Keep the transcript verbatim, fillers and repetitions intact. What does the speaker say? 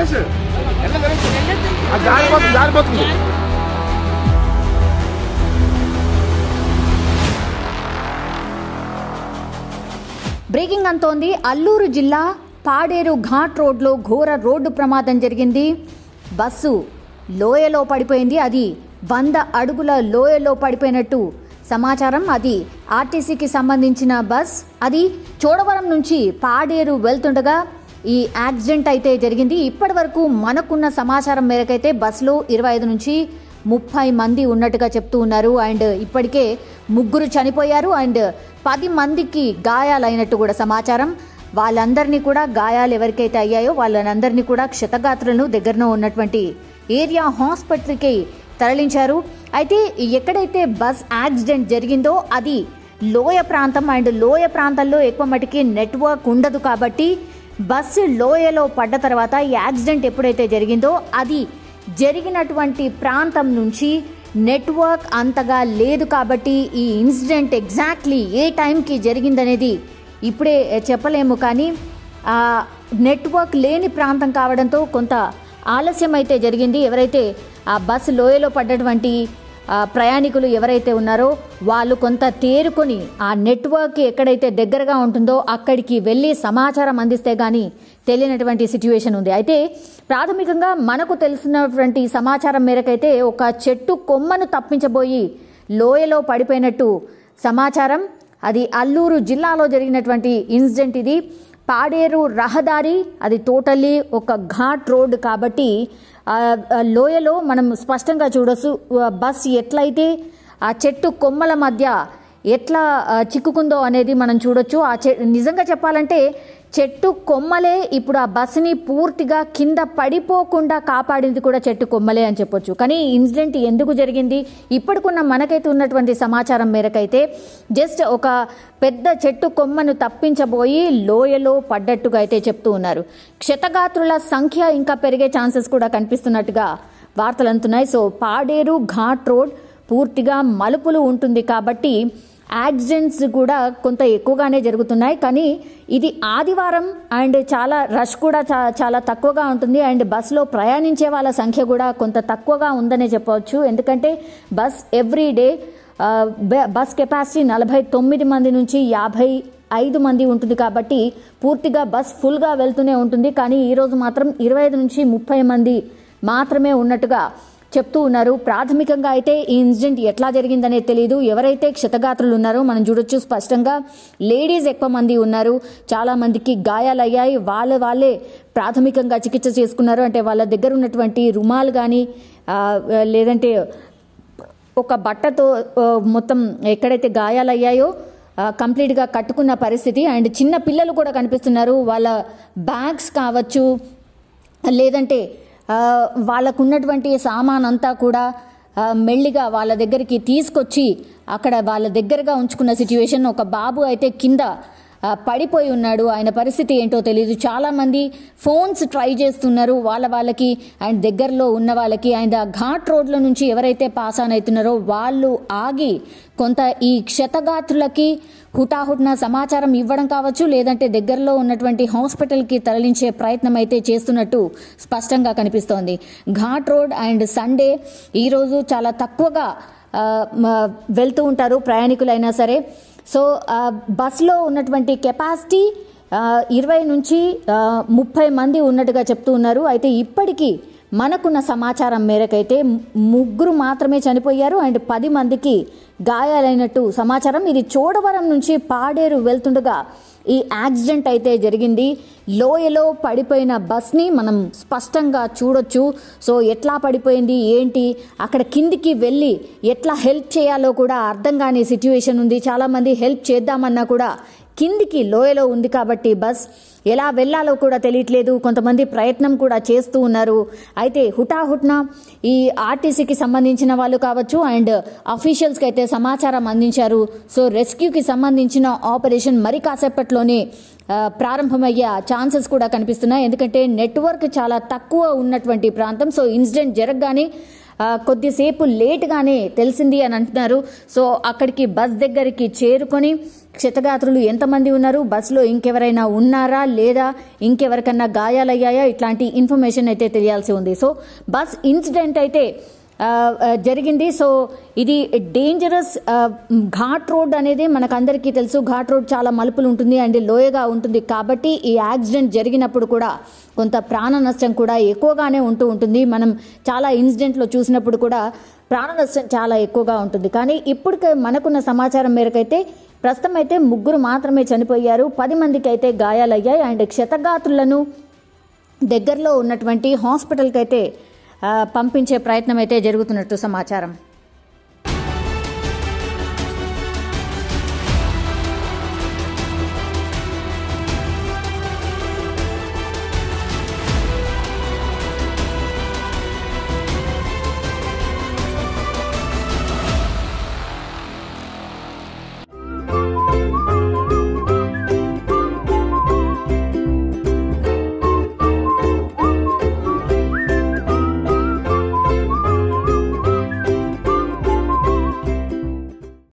Breaking అంతోంది. Alluri జిల్లా పాడేరు ఘాట్ రోడ్లో ఘోర రోడ్డు ప్రమాదం జరిగింది. బస్సు లోయలో పడిపోయింది. అది వంద అడుగుల లోయలో పడిపోయినట్టు సమాచారం. అది ఆర్టీసీకి సంబంధించిన బస్. అది చోడవరం నుంచి పాడేరు వెళ్తుండగా ఈ యాక్సిడెంట్ అయితే జరిగింది. ఇప్పటి వరకు మనకున్న సమాచారం మేరకైతే బస్సులో ఇరవై ఐదు నుంచి ముప్పై మంది ఉన్నట్టుగా చెప్తూ ఉన్నారు. అండ్ ఇప్పటికే ముగ్గురు చనిపోయారు అండ్ పది మందికి గాయాలైనట్టు కూడా సమాచారం. వాళ్ళందరినీ కూడా గాయాలు ఎవరికైతే అయ్యాయో వాళ్ళందరినీ కూడా క్షతగాత్రులను దగ్గరలో ఉన్నటువంటి ఏరియా హాస్పిటల్కి తరలించారు. అయితే ఎక్కడైతే బస్ యాక్సిడెంట్ జరిగిందో అది లోయ ప్రాంతం అండ్ లోయ ప్రాంతాల్లో ఎక్కువ మటుకి నెట్వర్క్ ఉండదు. కాబట్టి బస్సు లోయలో పడ్డ తర్వాత ఈ యాక్సిడెంట్ ఎప్పుడైతే జరిగిందో అది జరిగినటువంటి ప్రాంతం నుంచి నెట్వర్క్ అంతగా లేదు. కాబట్టి ఈ ఇన్సిడెంట్ ఎగ్జాక్ట్లీ ఏ టైంకి జరిగిందనేది ఇప్పుడే చెప్పలేము. కానీ నెట్వర్క్ లేని ప్రాంతం కావడంతో కొంత ఆలస్యం అయితే జరిగింది. ఎవరైతే ఆ బస్సు లోయలో పడ్డటువంటి ప్రయాణికులు ఎవరైతే ఉన్నారో వాళ్ళు కొంత తేరుకొని ఆ నెట్వర్క్ ఎక్కడైతే దగ్గరగా ఉంటుందో అక్కడికి వెళ్ళి సమాచారం అందిస్తే కానీ తెలియనటువంటి సిచ్యువేషన్ ఉంది. అయితే ప్రాథమికంగా మనకు తెలిసినటువంటి సమాచారం మేరకైతే ఒక చెట్టు కొమ్మను తప్పించబోయి లోయలో పడిపోయినట్టు సమాచారం. అది అల్లూరు జిల్లాలో జరిగినటువంటి ఇన్సిడెంట్. ఇది పాడేరు రహదారి, అది టోటల్లీ ఒక ఘాట్ రోడ్ కాబట్టి లోయలో మనం స్పష్టంగా చూడొచ్చు బస్ ఎట్లయితే ఆ చెట్టు కొమ్మల మధ్య ఎట్లా చిక్కుకుందో అనేది మనం చూడొచ్చు. ఆ చె నిజంగా చెప్పాలంటే చెట్టు కొమ్మలే ఇప్పుడు ఆ బస్సుని పూర్తిగా కింద పడిపోకుండా కాపాడింది కూడా చెట్టు కొమ్మలే అని చెప్పొచ్చు. కానీ ఇన్సిడెంట్ ఎందుకు జరిగింది ఇప్పటికున్న మనకైతే ఉన్నటువంటి సమాచారం మేరకైతే జస్ట్ ఒక పెద్ద చెట్టు కొమ్మను తప్పించబోయి లోయలో పడ్డట్టుగా అయితే చెప్తూ ఉన్నారు. క్షతగాత్రుల సంఖ్య ఇంకా పెరిగే ఛాన్సెస్ కూడా కనిపిస్తున్నట్టుగా వార్తలు అందుతున్నాయి. సో పాడేరు ఘాట్ రోడ్ పూర్తిగా మలుపులు ఉంటుంది కాబట్టి యాక్సిడెంట్స్ కూడా కొంత ఎక్కువగానే జరుగుతున్నాయి. కానీ ఇది ఆదివారం అండ్ చాలా రష్ కూడా చాలా తక్కువగా ఉంటుంది అండ్ బస్సులో ప్రయాణించే వాళ్ళ సంఖ్య కూడా కొంత తక్కువగా ఉందనే చెప్పవచ్చు. ఎందుకంటే bus every day bus capacity నలభై తొమ్మిది మంది నుంచి యాభై ఐదు మంది ఉంటుంది కాబట్టి పూర్తిగా బస్ ఫుల్గా వెళ్తూనే ఉంటుంది. కానీ ఈరోజు మాత్రం ఇరవై ఐదు నుంచి ముప్పై మంది మాత్రమే ఉన్నట్టుగా చెప్తూ ఉన్నారు. ప్రాథమికంగా అయితే ఈ ఇన్సిడెంట్ ఎట్లా జరిగిందనేది తెలియదు. ఎవరైతే క్షతగాత్రులు ఉన్నారో మనం చూడొచ్చు స్పష్టంగా లేడీస్ ఎక్కువ మంది ఉన్నారు. చాలా మందికి గాయాలయ్యాయి. వాళ్ళ వాళ్ళే ప్రాథమికంగా చికిత్స చేసుకున్నారు. అంటే వాళ్ళ దగ్గర ఉన్నటువంటి రుమాలు కానీ లేదంటే ఒక బట్టతో మొత్తం ఎక్కడైతే గాయాలయ్యాయో కంప్లీట్గా కట్టుకున్న పరిస్థితి. అండ్ చిన్న పిల్లలు కూడా కనిపిస్తున్నారు. వాళ్ళ బ్యాగ్స్ కావచ్చు లేదంటే వాళ్ళకున్నటువంటి సామాన్ అంతా కూడా మెల్లిగా వాళ్ళ దగ్గరికి తీసుకొచ్చి అక్కడ వాళ్ళ దగ్గరగా ఉంచుకున్న సిచ్యువేషన్. ఒక బాబు అయితే కింద పడిపోయి ఉన్నాడు. ఆయన పరిస్థితి ఏంటో తెలియదు. చాలామంది ఫోన్స్ ట్రై చేస్తున్నారు వాళ్ళ వాళ్ళకి అండ్ దగ్గరలో ఉన్న వాళ్ళకి. అండ్ ఆ ఘాట్ రోడ్ల నుంచి ఎవరైతే పాస్ ఆన్ అవుతున్నారో వాళ్ళు ఆగి కొంత ఈ క్షతగాత్రులకి హుటాహుటిన సమాచారం ఇవ్వడం కావచ్చు లేదంటే దగ్గరలో ఉన్నటువంటి హాస్పిటల్కి తరలించే ప్రయత్నం అయితే చేస్తున్నట్టు స్పష్టంగా కనిపిస్తోంది. ఘాట్ రోడ్ అండ్ సండే ఈరోజు చాలా తక్కువగా వెళ్తూ ఉంటారు ప్రయాణికులైనా సరే. సో బస్సులో ఉన్నటువంటి కెపాసిటీ ఇరవై నుంచి ముప్పై మంది ఉన్నట్టుగా చెప్తూ ఉన్నారు. అయితే ఇప్పటికీ మనకున్న సమాచారం మేరకైతే ముగ్గురు మాత్రమే చనిపోయారు అండ్ పది మందికి గాయాలైనట్టు సమాచారం. ఇది చోడవరం నుంచి పాడేరు వెళ్తుండగా ఈ యాక్సిడెంట్ అయితే జరిగింది. లోయలో పడిపోయిన బస్ని మనం స్పష్టంగా చూడొచ్చు. సో ఎట్లా పడిపోయింది ఏంటి అక్కడ కిందికి వెళ్ళి ఎట్లా హెల్ప్ చేయాలో కూడా అర్థం కాని సిచ్యువేషన్ ఉంది. చాలామంది హెల్ప్ చేద్దామన్నా కూడా కిందికి లోయలో ఉంది కాబట్టి బస్ ఎలా వెళ్ళాలో కూడా తెలియట్లేదు. కొంతమంది ప్రయత్నం కూడా చేస్తూ ఉన్నారు. అయితే హుటాహుట్న ఈ ఆర్టీసీకి సంబంధించిన వాళ్ళు కావచ్చు అండ్ అఫీషియల్స్కి అయితే సమాచారం అందించారు. సో రెస్క్యూకి సంబంధించిన ఆపరేషన్ మరి కాసేపట్లోనే ప్రారంభమయ్యే ఛాన్సెస్ కూడా కనిపిస్తున్నాయి. ఎందుకంటే నెట్వర్క్ చాలా తక్కువ ఉన్నటువంటి ప్రాంతం. సో ఇన్సిడెంట్ జరగగానే కొద్దిసేపు లేట్గానే తెలిసింది అని అంటున్నారు. సో అక్కడికి బస్ దగ్గరికి చేరుకొని క్షతగాత్రులు ఎంతమంది ఉన్నారు, బస్సులో ఇంకెవరైనా ఉన్నారా లేదా, ఇంకెవరికన్నా గాయాలయ్యాయా, ఇట్లాంటి ఇన్ఫర్మేషన్ అయితే తెలియాల్సి ఉంది. సో బస్ ఇన్సిడెంట్ అయితే జరిగింది. సో ఇది డేంజరస్ ఘాట్ రోడ్ అనేది మనకందరికీ తెలుసు. ఘాట్ రోడ్ చాలా మలుపులు ఉంటుంది అండ్ లోయగా ఉంటుంది కాబట్టి ఈ యాక్సిడెంట్ జరిగినప్పుడు కూడా కొంత ప్రాణ నష్టం కూడా ఎక్కువగానే ఉంటూ ఉంటుంది. మనం చాలా ఇన్సిడెంట్లో చూసినప్పుడు కూడా ప్రాణ నష్టం చాలా ఎక్కువగా ఉంటుంది. కానీ ఇప్పుడు మనకున్న సమాచారం మేరకైతే ప్రస్తుతం అయితే ముగ్గురు మాత్రమే చనిపోయారు, పది మందికి అయితే గాయాలయ్యాయి అండ్ క్షతగాత్రులను దగ్గరలో ఉన్నటువంటి హాస్పిటల్కి అయితే పంపించే ప్రయత్నం అయితే జరుగుతున్నట్టు సమాచారం.